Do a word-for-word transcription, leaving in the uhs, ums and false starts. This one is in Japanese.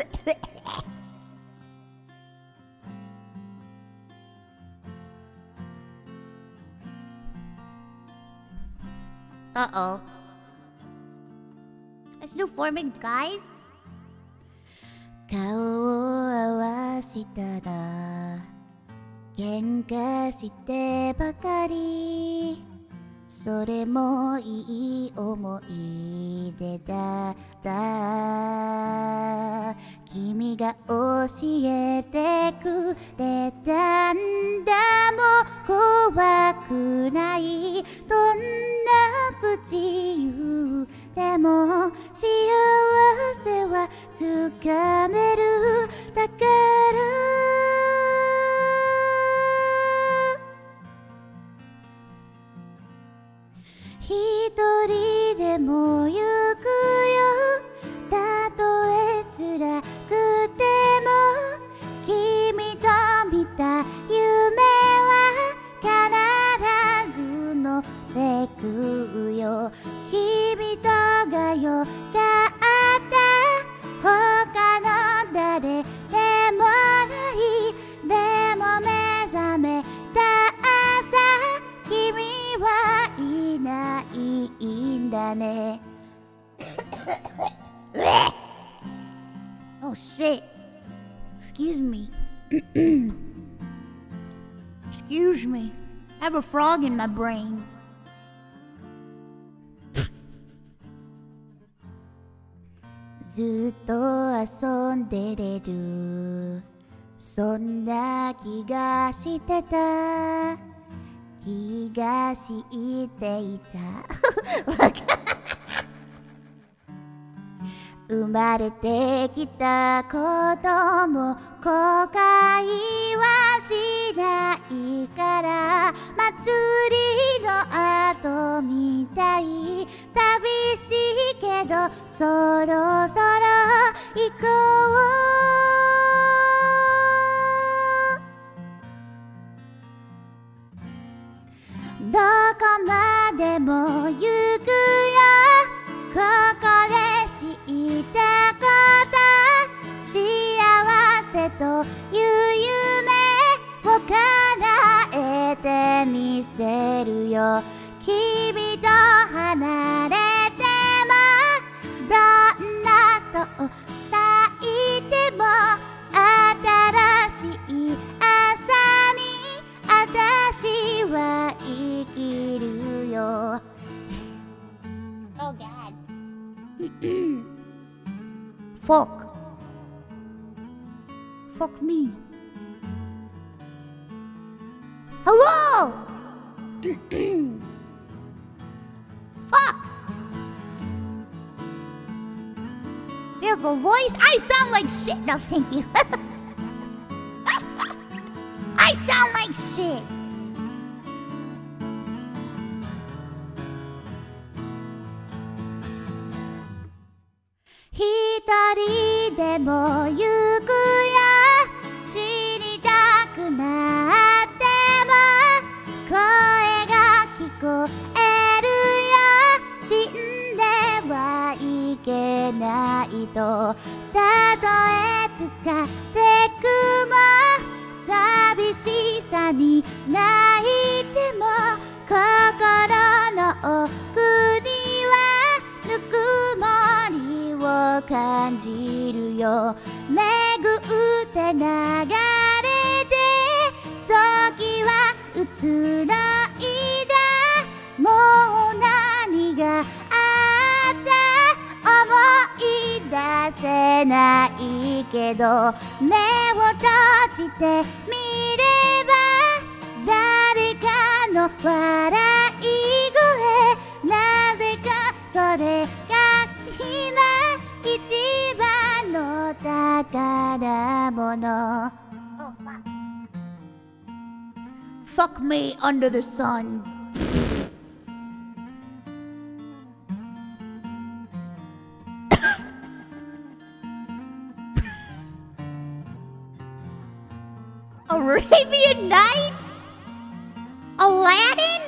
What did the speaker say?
Uh-oh. Let's do forming, guys. 顔を合わしたら喧嘩してばかりそれもいい思い出だった君が教えてくれたんだもう怖くないどんな不自由でも幸せはつかめるだから一人でも行くよたとえ辛くても君と見た夢は必ず乗ってくよ君とがよかった他の誰でもないでも目覚めた朝君はいないんだねOh shit Excuse me Excuse me I have a frog in my brainずっと遊んでれるそんな気がしてた気がしていた生まれてきた子供後悔はしないから祭りの後みたい寂しいけどそろそろ行こうどこまでも行くよここで知ったこと幸せという夢を叶えてみせるよ君と離れてもどんなと抱いても新しい朝に私は生きるよ Oh God Fuck Fuck me Hello Fuck Beautiful voice I sound like shit No thank you I sound like shit一人でも行くよ知りたくなっても声が聞こえるよ死んではいけないとたとえ疲れくも寂しさに泣いても心の奥にはぬくもりを感じるよ巡って流れて時は移ろいだもう何があった思い出せないけど目を閉じてみれば誰かの笑い声なぜかそれが今一番の宝物 oh, fuck. fuck me under the sun Arabian Nights? Aladdin?